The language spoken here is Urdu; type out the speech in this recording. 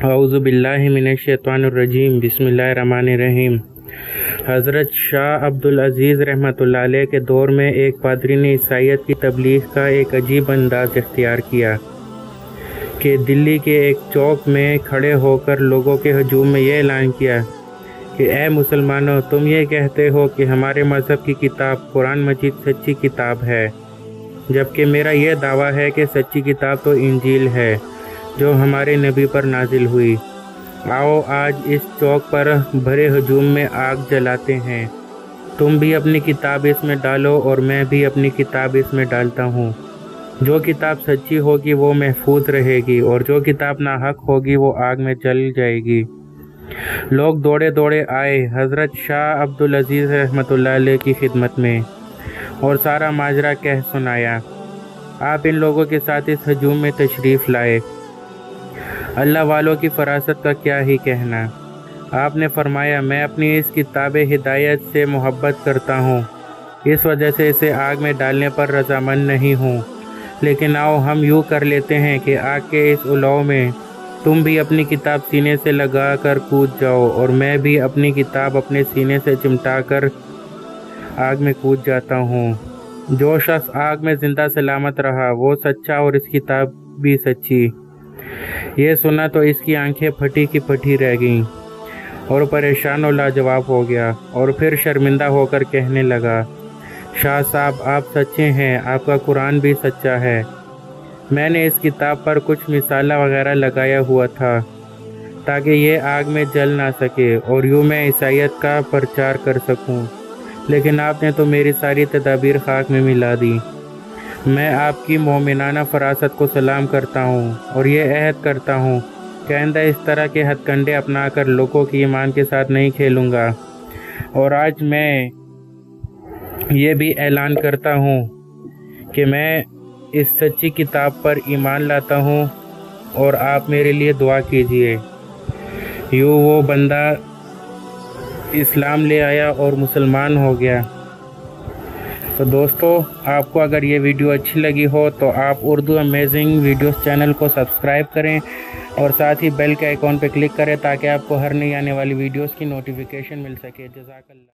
اعوذ باللہ من الشیطان الرجیم بسم اللہ الرحمن الرحیم۔ حضرت شاہ عبدالعزیز رحمۃ اللہ علیہ کے دور میں ایک پادری نے عیسائیت کی تبلیغ کا ایک عجیب انداز اختیار کیا کہ دلی کے ایک چوک میں کھڑے ہو کر لوگوں کے ہجوم میں یہ اعلان کیا کہ اے مسلمانوں، تم یہ کہتے ہو کہ ہمارے مذہب کی کتاب قرآن مجید سچی کتاب ہے، جبکہ میرا یہ دعویٰ ہے کہ سچی کتاب تو انجیل ہے جو ہمارے نبی پر نازل ہوئی۔ آؤ آج اس چوک پر بھرے ہجوم میں آگ جلاتے ہیں۔ تم بھی اپنی کتاب اس میں ڈالو اور میں بھی اپنی کتاب اس میں ڈالتا ہوں۔ جو کتاب سچی ہوگی وہ محفوظ رہے گی اور جو کتاب ناحق ہوگی وہ آگ میں جل جائے گی۔ لوگ دوڑے دوڑے آئے حضرت شاہ عبدالعزیز رحمۃ اللہ علیہ کی خدمت میں اور سارا ماجرا کہہ سنایا۔ آپ ان لوگوں کے ساتھ اس ہجوم میں تشریف لائے۔ اللہ والوں کی فراست کا کیا ہی کہنا۔ آپ نے فرمایا، میں اپنی اس کتاب ہدایت سے محبت کرتا ہوں، اس وجہ سے اسے آگ میں ڈالنے پر رضامند نہیں ہوں، لیکن آؤ ہم یوں کر لیتے ہیں کہ آگ کے اس الاؤ میں تم بھی اپنی کتاب سینے سے لگا کر کود جاؤ اور میں بھی اپنی کتاب اپنے سینے سے چمٹا کر آگ میں کود جاتا ہوں۔ جو شخص آگ میں زندہ سلامت رہا وہ سچا اور اس کتاب بھی سچی۔ یہ سنا تو اس کی آنکھیں پھٹی کی پھٹی رہ گئیں اور پریشان و لاجواب ہو گیا، اور پھر شرمندہ ہو کر کہنے لگا، شاہ صاحب آپ سچے ہیں، آپ کا قرآن بھی سچا ہے۔ میں نے اس کتاب پر کچھ مثالہ وغیرہ لگایا ہوا تھا تاکہ یہ آگ میں جل نہ سکے اور یوں میں عیسائیت کا پرچار کر سکوں، لیکن آپ نے تو میری ساری تدابیر خاک میں ملا دی۔ میں آپ کی مومنانہ فراست کو سلام کرتا ہوں اور یہ عہد کرتا ہوں کہ آئندہ اس طرح کے ہتھ کنڈے اپنا کر لوگوں کی ایمان کے ساتھ نہیں کھیلوں گا، اور آج میں یہ بھی اعلان کرتا ہوں کہ میں اس سچی کتاب پر ایمان لاتا ہوں اور آپ میرے لیے دعا کیجیے۔ یوں وہ بندہ اسلام لے آیا اور مسلمان ہو گیا۔ تو دوستو، آپ کو اگر یہ ویڈیو اچھی لگی ہو تو آپ اردو امیزنگ ویڈیوز چینل کو سبسکرائب کریں اور ساتھ ہی بیل کے آئیکن پہ کلک کریں تاکہ آپ کو ہر نئی آنے والی ویڈیوز کی نوٹیفیکیشن مل سکے۔ جزاک اللہ۔